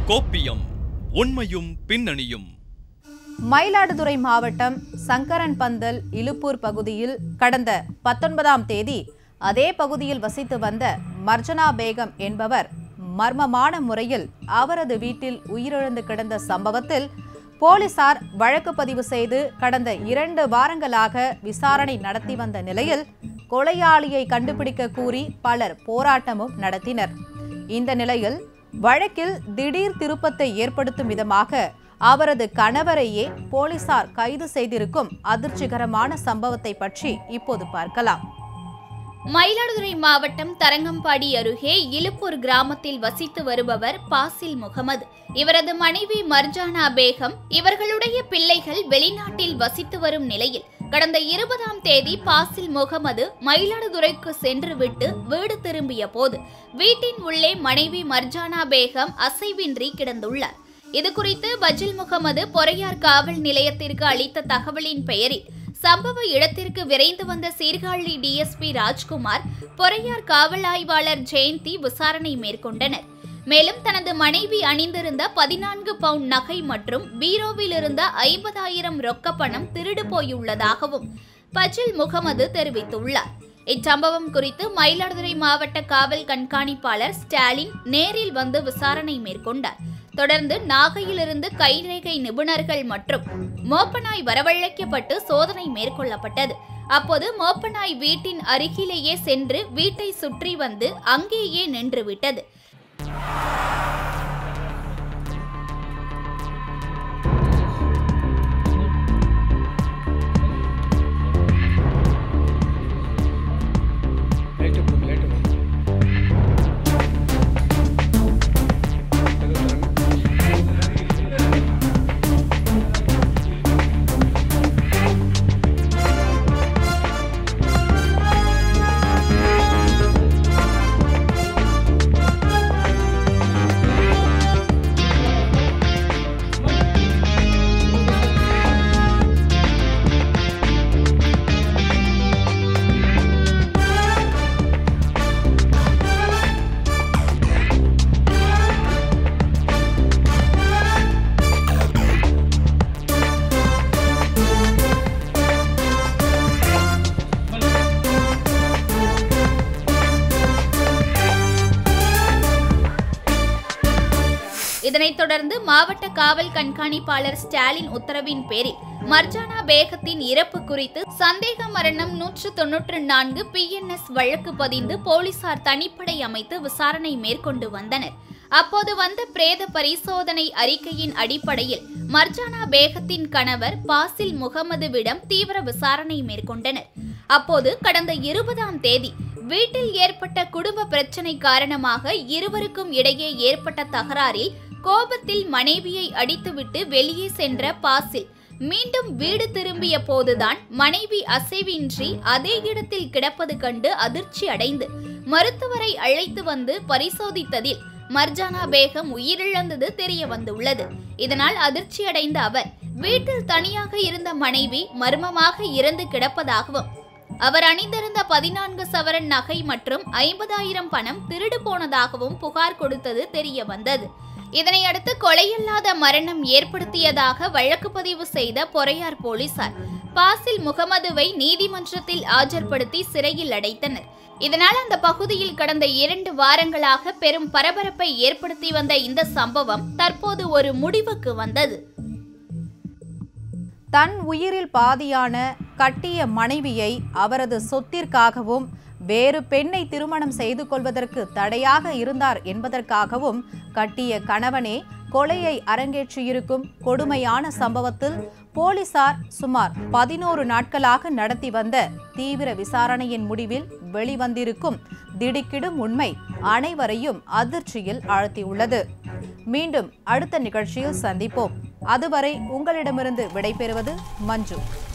கோப்பியம் உண்மையும் பின்னணியும். மயிலாடுதுறை மாவட்டம் சங்கரன்பந்தல் இலுப்பூர் பகுதியில் கடந்த 19ஆம் தேதி அதே பகுதியில் வசித்து வந்த மர்ஜனா பேகம் என்பவர் மர்மமான முறையில் அவரது வீட்டில் உயிரிழந்து கிடந்த சம்பவத்தில் போலீசார் வழக்கு பதிவு செய்து கடந்த 2 வாரங்களாக விசாரணை நடத்தி வந்த நிலையில் கொலையாளியை கண்டுபிடிக்க கூறி பலர் போராட்டமும் நடத்தினர். இந்த நிலையில் வழக்கில் திடீர் திருப்பத்தை ஏற்படுத்தும் விதமாக அவரது கணவரையே போலீசார் கைது செய்திருக்கும் அதிர்ச்சிகரமான சம்பவத்தை பற்றி இப்போது பார்க்கலாம். மயிலாடுதுறை மாவட்டம் தரங்கம்பாடி அருகே இலுப்பூர் கிராமத்தில் வசித்து வருபவர் பாசில் முகமது. இவரது மனைவி மர்ஜானா பேகம். இவர்களுடைய பிள்ளைகள் வெளிநாட்டில் வசித்து வரும் நிலையில் கடந்த 20ஆம் தேதி பாசில் முகமது மயிலாடுதுறைக்கு சென்றுவிட்டு வீடு திரும்பிய போது வீட்டின் உள்ளே மனைவி மர்ஜானா பேகம் அசைவின்றி கிடந்துள்ளார். இதுகுறித்து பஜில் முகமது பொறையார் காவல் நிலையத்திற்கு அளித்த தகவலின் பெயரில் சம்பவ இடத்திற்கு விரைந்து வந்த சீர்காழி டிஎஸ்பி ராஜ்குமார், பொறையார் காவல் ஆய்வாளர் ஜெயந்தி விசாரணை மேற்கொண்டனர். மேலும் தனது மனைவி அணிந்திருந்த 14 பவுண்ட் நகை மற்றும் பீரோவில் இருந்த 50,000 ரொக்க பணம் திருடு போயுள்ளதாகவும் பஜில் முகமது தெரிவித்துள்ளார். இச்சம்பவம் குறித்து மயிலாடுதுறை மாவட்ட காவல் கண்காணிப்பாளர் ஸ்டாலின் நேரில் வந்து விசாரணை மேற்கொண்டார். தொடர்ந்து நாகையிலிருந்து கைரேகை நிபுணர்கள் மற்றும் மோப்பநாய் வரவழைக்கப்பட்டு சோதனை மேற்கொள்ளப்பட்டது. அப்போது மோப்பநாய் வீட்டின் அருகிலேயே சென்று வீட்டை சுற்றி வந்து அங்கேயே நின்றுவிட்டது. இதனைத் தொடர்ந்து மாவட்ட காவல் கண்காணிப்பாளர் ஸ்டாலின் உத்தரவின் பேரில் மர்ஜானா பேகத்தின் இறப்பு குறித்து சந்தேக மரணம் 194 PNS வழக்கு பதிந்து போலீசார் தனிப்படை அமைத்து விசாரணை மேற்கொண்டு வந்தனர். அப்போது வந்த பிரேத பரிசோதனை அறிக்கையின் அடிப்படையில் மர்ஜானா பேகத்தின் கணவர் பாசில் முகமதுவிடம் தீவிர விசாரணை மேற்கொண்டனர். அப்போது கடந்த 20ஆம் தேதி வீட்டில் ஏற்பட்ட குடும்ப பிரச்சனை காரணமாக இருவருக்கும் இடையே ஏற்பட்ட தகராறில் கோபத்தில் மனைவியை அடித்துவிட்டு வெளியே சென்ற பாசில் மீண்டும் வீடு திரும்பிய போதுதான் மனைவி அசைவின்றி அதே இடத்தில் கிடப்பது கண்டு அதிர்ச்சி அடைந்து மருத்துவரை அழைத்து வந்து பரிசோதித்ததில் மர்ஜானா பேகம் உயிரிழந்தது தெரிய வந்துள்ளது. இதனால் அதிர்ச்சியடைந்த அவர் வீட்டில் தனியாக இருந்த மனைவி மர்மமாக இறந்து கிடப்பதாகவும் அவர் அணிந்திருந்த 14 சவரன் நகை மற்றும் 50,000 பணம் திருடு போனதாகவும் புகார் கொடுத்தது தெரிய வந்தது. இதனையடுத்து கொலையில்லாத மரணம் ஏற்படுத்தியதாக வழக்கு பதிவு செய்த பொறையார் போலீசார் பாசில் முகமதுவை நீதிமன்றத்தில் ஆஜர்படுத்தி சிறையில் அடைத்தனர். இதனால் அந்த பகுதியில் கடந்த 2 வாரங்களாக பெரும் பரபரப்பை ஏற்படுத்தி வந்த இந்த சம்பவம் தற்போது ஒரு முடிவுக்கு வந்தது. தன் உயிரில் பாதியான கட்டிய மனைவியை அவரது சொத்திற்காகவும் வேறு பெண்ணை திருமணம் செய்து கொள்வதற்கு தடையாக இருந்தார் என்பதற்காகவும் கட்டிய கணவனே கொலையை அரங்கேற்றியிருக்கும் கொடுமையான சம்பவத்தில் போலீசார் சுமார் 11 நாட்களாக நடத்தி வந்த தீவிர விசாரணையின் முடிவில் வெளிவந்திருக்கும் திடுக்கிடும் உண்மை அனைவரையும் அதிர்ச்சியில் ஆழ்த்தியுள்ளது. மீண்டும் அடுத்த நிகழ்ச்சியில் சந்திப்போம். அதுவரை உங்களிடமிருந்து விடைபெறுவது மஞ்சு.